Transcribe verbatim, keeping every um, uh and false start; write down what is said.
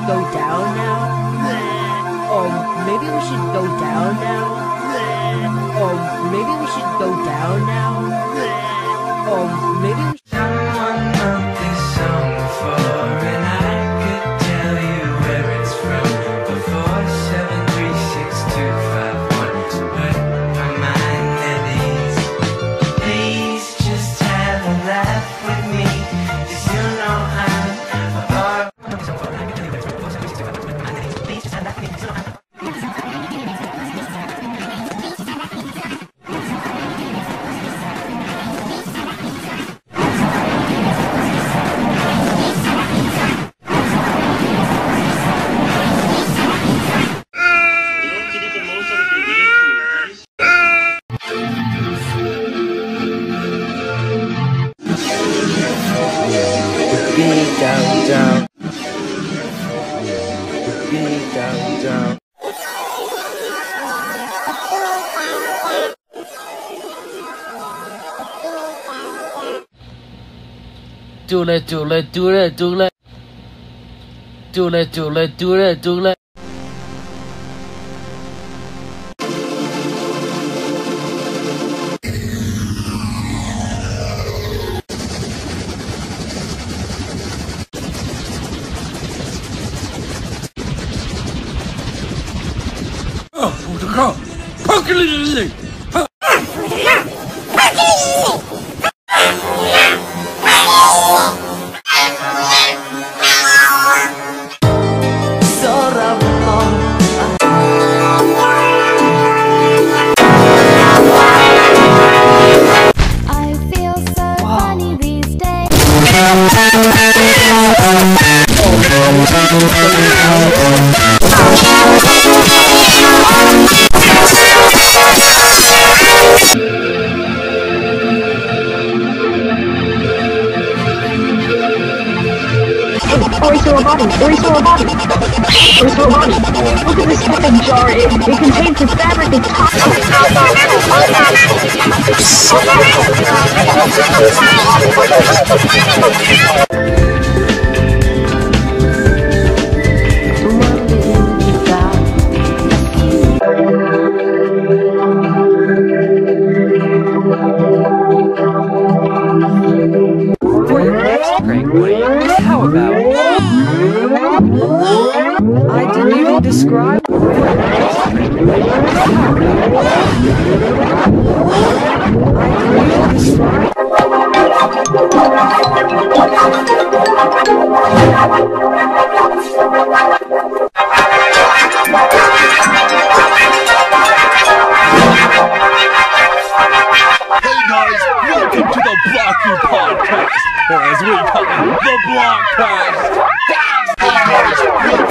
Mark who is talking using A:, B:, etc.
A: go down now? Um, maybe we should go down now? Um, maybe we should go down now? Um, maybe we should...
B: Someone wrote this song before, and I could tell you where it's from. Before seven three six two five one, to put my mind at ease. Please just have a laugh with me, 'cause you know I'm a part. Please just have a laugh with me, 'cause you know I'm down, down, be down, down. Do it, do it, do it, do it, do it, do it, do it, do it.
C: 我的靠！跑给你！
D: Restore a body, restore a body, restore a body. Look at this fucking jar, it, it contains the fabric of time.
A: How about... I didn't even describe... I didn't even describe...
C: Hey guys, welcome to the Blocky Podcast, or as we call it, the Blockcast.